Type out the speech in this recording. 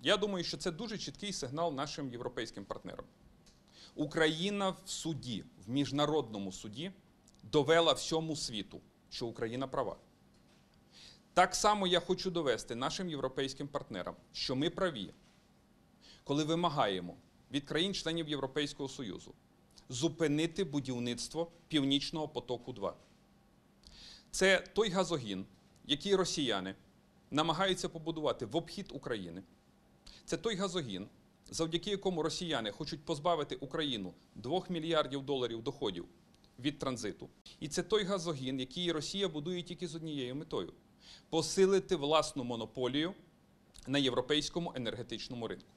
Я думаю, що це дуже чіткий сигнал нашим європейським партнерам. Україна в суді, в міжнародному суді, довела всьому світу, що Україна права. Так само я хочу довести нашим європейським партнерам, що ми праві, коли вимагаємо від країн-членів Європейського Союзу зупинити будівництво Північного потоку-2. Це той газогін, який росіяни намагаються побудувати в обхід України. Це той газогін, завдяки якому росіяни хочуть позбавити Україну 2 мільярдів доларів доходів від транзиту. І це той газогін, який Росія будує тільки з однією метою – посилити власну монополію на європейському енергетичному ринку.